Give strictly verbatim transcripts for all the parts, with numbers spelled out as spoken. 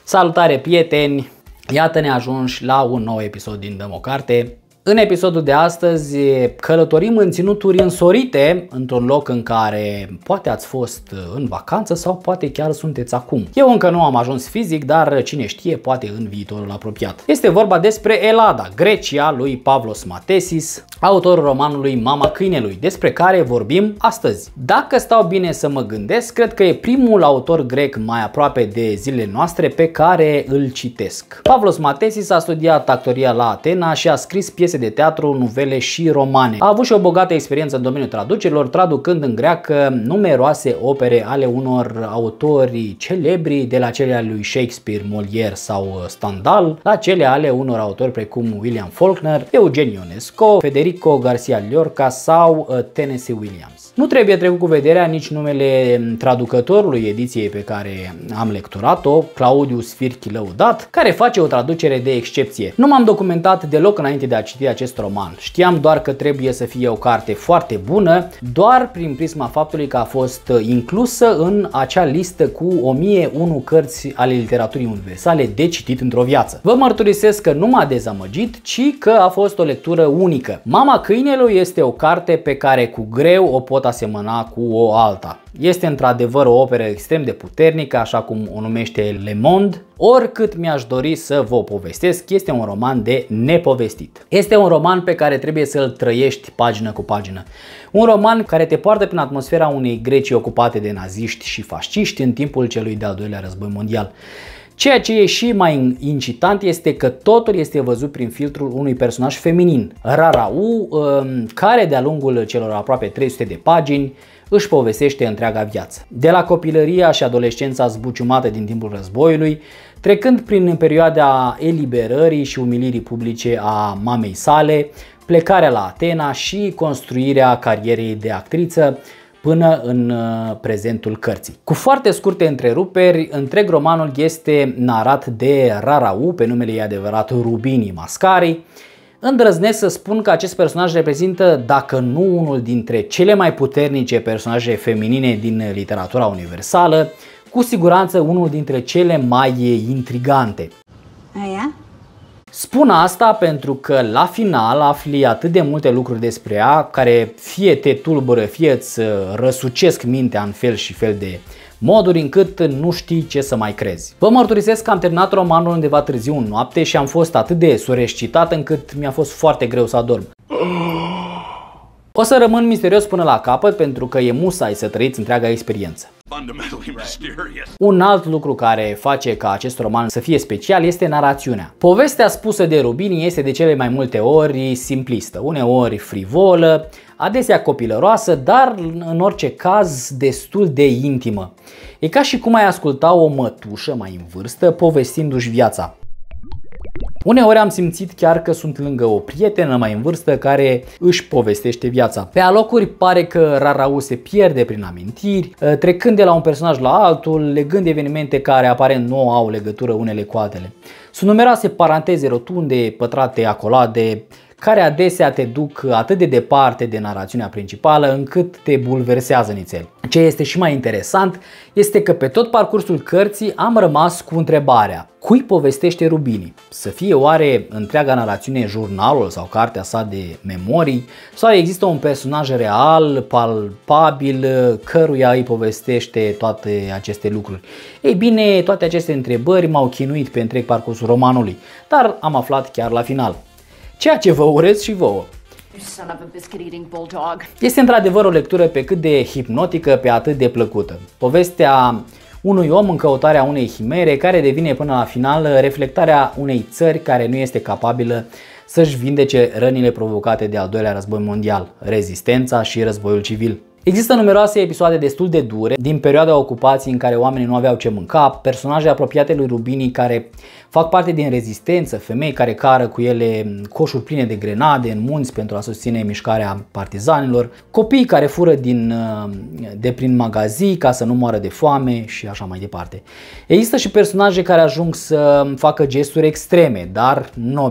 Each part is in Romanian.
Salutare prieteni! Iată-ne ajunși la un nou episod din Dăm o Carte. În episodul de astăzi călătorim în ținuturi însorite, într-un loc în care poate ați fost în vacanță sau poate chiar sunteți acum. Eu încă nu am ajuns fizic, dar cine știe, poate în viitorul apropiat. Este vorba despre Elada, Grecia, lui Pavlos Matesis, autorul romanului Mama Câinelui, despre care vorbim astăzi. Dacă stau bine să mă gândesc, cred că e primul autor grec mai aproape de zilele noastre pe care îl citesc. Pavlos Matesis a studiat actoria la Atena și a scris piese de teatru, nuvele și romane. A avut și o bogată experiență în domeniul traducerilor, traducând în greacă numeroase opere ale unor autori celebri, de la cele ale lui Shakespeare, Molière sau Stendhal, la cele ale unor autori precum William Faulkner, Eugen Ionesco, Federico Garcia Lorca sau Tennessee Williams. Nu trebuie trecut cu vederea nici numele traducătorului ediției pe care am lecturat-o, Claudius Firchi Lăudat, care face o traducere de excepție. Nu m-am documentat deloc înainte de a citi acest roman. Știam doar că trebuie să fie o carte foarte bună, doar prin prisma faptului că a fost inclusă în acea listă cu o mie unu cărți ale literaturii universale de citit într-o viață. Vă mărturisesc că nu m-a dezamăgit, ci că a fost o lectură unică. Mama Câinelui este o carte pe care cu greu o pot asemăna cu o alta. Este într-adevăr o operă extrem de puternică, așa cum o numește Le Monde. Oricât mi-aș dori să vă povestesc, este un roman de nepovestit. Este un roman pe care trebuie să-l trăiești pagină cu pagină. Un roman care te poartă prin atmosfera unei Grecii ocupate de naziști și fasciști în timpul celui de-al doilea război mondial. Ceea ce e și mai incitant este că totul este văzut prin filtrul unui personaj feminin, Rarau, care de-a lungul celor aproape trei sute de pagini își povestește întreaga viață. De la copilăria și adolescența zbuciumată din timpul războiului, trecând prin perioada eliberării și umilirii publice a mamei sale, plecarea la Atena și construirea carierei de actriță, până în prezentul cărții. Cu foarte scurte întreruperi, întreg romanul este narat de Rarau, pe numele ei adevărat Rubini Mascari. Îndrăznesc să spun că acest personaj reprezintă, dacă nu unul dintre cele mai puternice personaje feminine din literatura universală, cu siguranță unul dintre cele mai intrigante. Aia? Spun asta pentru că la final afli atât de multe lucruri despre ea, care fie te tulbură, fie îți răsucesc mintea în fel și fel de moduri, încât nu știi ce să mai crezi. Vă mărturisesc că am terminat romanul undeva târziu în noapte și am fost atât de sureșcitat încât mi-a fost foarte greu să adorm. O să rămân misterios până la capăt pentru că e musai să trăiți întreaga experiență. Un alt lucru care face ca acest roman să fie special este narațiunea. Povestea spusă de Rubini este de cele mai multe ori simplistă, uneori frivolă, adesea copilăroasă, dar în orice caz destul de intimă. E ca și cum ai asculta o mătușă mai în vârstă povestindu-și viața. Uneori am simțit chiar că sunt lângă o prietenă mai în vârstă care își povestește viața. Pe alocuri pare că Rarau se pierde prin amintiri, trecând de la un personaj la altul, legând evenimente care aparent nu au legătură unele cu altele. Sunt numeroase paranteze rotunde, pătrate acolade, care adesea te duc atât de departe de narațiunea principală încât te bulversează nițel. Ce este și mai interesant este că pe tot parcursul cărții am rămas cu întrebarea: cui povestește Rubini? Să fie oare întreaga narațiune jurnalul sau cartea sa de memorii? Sau există un personaj real, palpabil, căruia îi povestește toate aceste lucruri? Ei bine, toate aceste întrebări m-au chinuit pe întreg parcursul romanului, dar am aflat chiar la final. Ceea ce vă urez și vouă. Este într-adevăr o lectură pe cât de hipnotică, pe atât de plăcută. Povestea unui om în căutarea unei chimere care devine până la final reflectarea unei țări care nu este capabilă să-și vindece rănile provocate de al doilea război mondial, rezistența și războiul civil. Există numeroase episoade destul de dure din perioada ocupației în care oamenii nu aveau ce mânca, personaje apropiate lui Rubini care fac parte din rezistență, femei care cară cu ele coșuri pline de grenade în munți pentru a susține mișcarea partizanilor, copii care fură din, de prin magazii ca să nu moară de foame și așa mai departe. Există și personaje care ajung să facă gesturi extreme, dar nobile.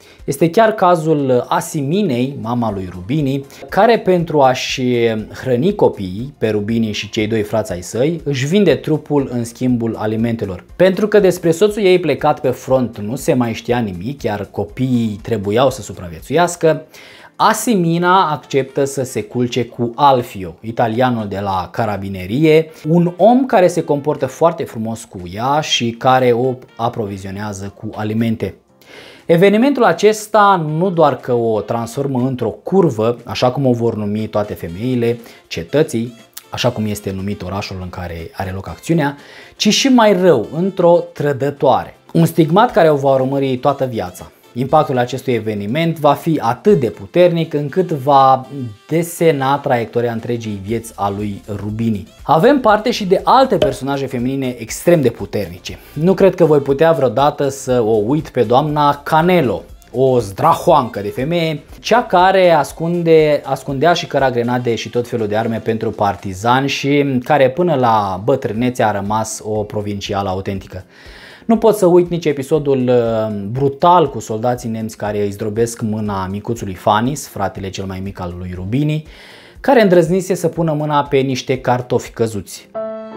Este chiar cazul Asiminei, mama lui Rubini, care pentru a-și hrăni copiii, pe Rubini și cei doi frați ai săi, își vinde trupul în schimbul alimentelor. Pentru că despre soțul ei plecat pe front nu se mai știa nimic, iar copiii trebuiau să supraviețuiască, Asimina acceptă să se culce cu Alfio, italianul de la carabinerie, un om care se comportă foarte frumos cu ea și care o aprovizionează cu alimente. Evenimentul acesta nu doar că o transformă într-o curvă, așa cum o vor numi toate femeile cetății, așa cum este numit orașul în care are loc acțiunea, ci și mai rău, într-o trădătoare. Un stigmat care o va urmări toată viața. Impactul acestui eveniment va fi atât de puternic încât va desena traiectoria întregii vieți a lui Rubini. Avem parte și de alte personaje feminine extrem de puternice. Nu cred că voi putea vreodată să o uit pe doamna Canelo, o zdrahoancă de femeie, cea care ascunde, ascundea și căra grenade și tot felul de arme pentru partizani și care până la bătrânețe a rămas o provincială autentică. Nu pot să uit nici episodul brutal cu soldații nemți care îi zdrobesc mâna micuțului Fanis, fratele cel mai mic al lui Rubini, care îndrăznise să pună mâna pe niște cartofi căzuți.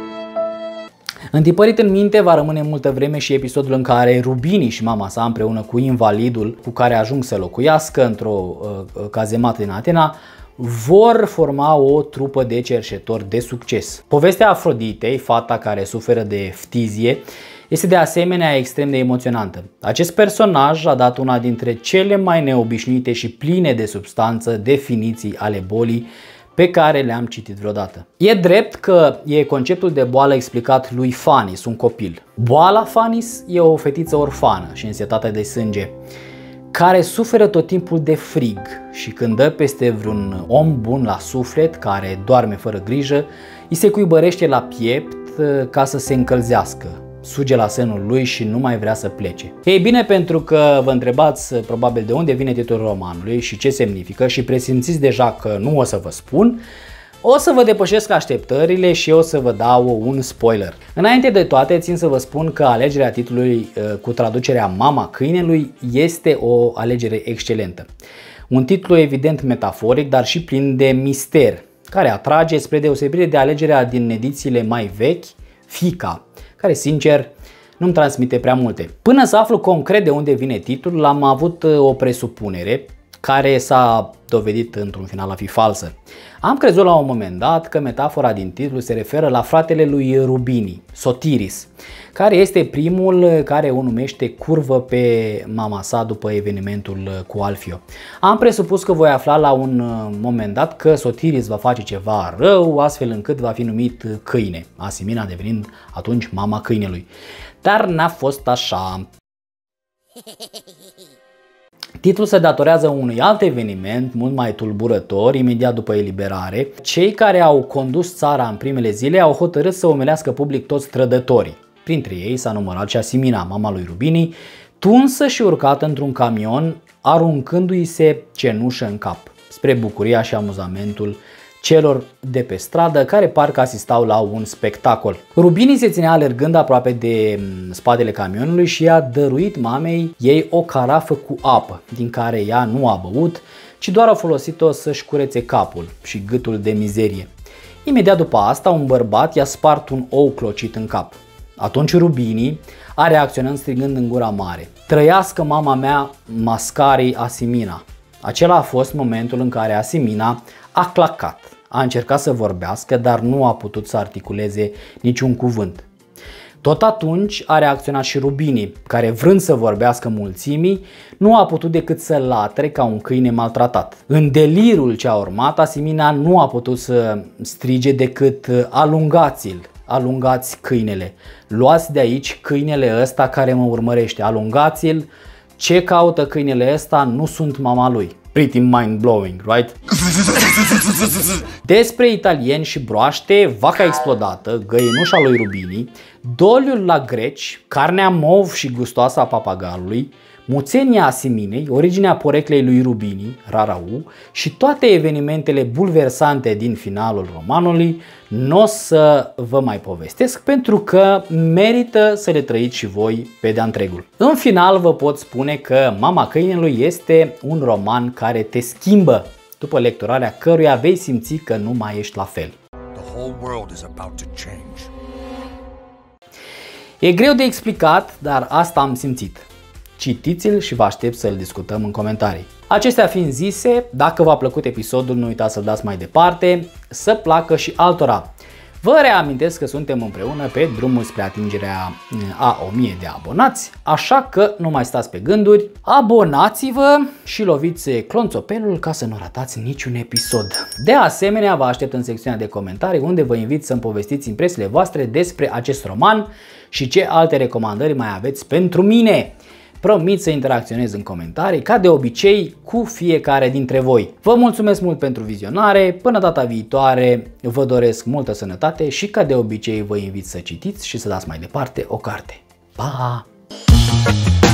Întipărit în minte va rămâne multă vreme și episodul în care Rubini și mama sa, împreună cu invalidul cu care ajung să locuiască într-o uh, cazemată din Atena, vor forma o trupă de cerșetori de succes. Povestea Afroditei, fata care suferă de ftizie, este de asemenea extrem de emoționantă. Acest personaj a dat una dintre cele mai neobișnuite și pline de substanță definiții ale bolii pe care le-am citit vreodată. E drept că e conceptul de boală explicat lui Fanis, un copil. Boala Fanis e o fetiță orfană și însetată de sânge, care suferă tot timpul de frig și când dă peste vreun om bun la suflet, care doarme fără grijă, îi se cuibărește la piept ca să se încălzească. Suge la sânul lui și nu mai vrea să plece. Ei bine, pentru că vă întrebați probabil de unde vine titlul romanului și ce semnifică și presimțiți deja că nu o să vă spun, o să vă depășesc așteptările și o să vă dau un spoiler. Înainte de toate, țin să vă spun că alegerea titlului cu traducerea Mama câinelui este o alegere excelentă. Un titlu evident metaforic, dar și plin de mister, care atrage spre deosebire de alegerea din edițiile mai vechi, Fica, care sincer nu-mi transmite prea multe. Până să aflu concret de unde vine titlul, am avut o presupunere care s-a dovedit într-un final a fi falsă. Am crezut la un moment dat că metafora din titlu se referă la fratele lui Rubini, Sotiris, care este primul care o numește curvă pe mama sa după evenimentul cu Alfio. Am presupus că voi afla la un moment dat că Sotiris va face ceva rău, astfel încât va fi numit câine, Asimina devenind atunci mama câinelui. Dar n-a fost așa. Titlul se datorează unui alt eveniment mult mai tulburător imediat după eliberare. Cei care au condus țara în primele zile au hotărât să umelească public toți trădătorii. Printre ei s-a numărat și Asimina, mama lui Rubini, tunsă și urcată într-un camion, aruncându-i se cenușă în cap, spre bucuria și amuzamentul celor de pe stradă care parcă asistau la un spectacol. Rubini se ținea alergând aproape de spatele camionului și i-a dăruit mamei ei o carafă cu apă, din care ea nu a băut, ci doar a folosit-o să-și curețe capul și gâtul de mizerie. Imediat după asta, un bărbat i-a spart un ou clocit în cap. Atunci Rubini a reacționat strigând în gura mare: "Trăiască mama mea, Mascarii Asimina!" Acela a fost momentul în care Asimina a clacat, a încercat să vorbească, dar nu a putut să articuleze niciun cuvânt. Tot atunci a reacționat și Rubini, care vrând să vorbească mulțimii, nu a putut decât să latre ca un câine maltratat. În delirul ce a urmat, Asimina nu a putut să strige decât: "Alungați-l! Alungați câinele! Luați de aici câinele ăsta care mă urmărește! Alungați-l! Ce caută câinele ăsta? Nu sunt mama lui." Pretty mind-blowing, right? Despre italieni și broaște, vaca explodată, găinușa lui Rubini, doliul la greci, carnea mov și gustoasă a papagalului, muțenia Siminei, originea poreclei lui Rubini, Rarau, și toate evenimentele bulversante din finalul romanului n-o să vă mai povestesc pentru că merită să le trăiți și voi pe de-a întregul. În final vă pot spune că Mama câinelui este un roman care te schimbă, după lecturarea căruia vei simți că nu mai ești la fel. E greu de explicat, dar asta am simțit. Citiți-l și vă aștept să-l discutăm în comentarii. Acestea fiind zise, dacă v-a plăcut episodul, nu uitați să-l dați mai departe, să placă și altora. Vă reamintesc că suntem împreună pe drumul spre atingerea a o mie de abonați, așa că nu mai stați pe gânduri, abonați-vă și loviți clonțopelul ca să nu ratați niciun episod. De asemenea, vă aștept în secțiunea de comentarii unde vă invit să-mi povestiți impresiile voastre despre acest roman și ce alte recomandări mai aveți pentru mine. Promit să interacționez în comentarii, ca de obicei, cu fiecare dintre voi. Vă mulțumesc mult pentru vizionare, până data viitoare vă doresc multă sănătate și ca de obicei vă invit să citiți și să dați mai departe o carte. Pa!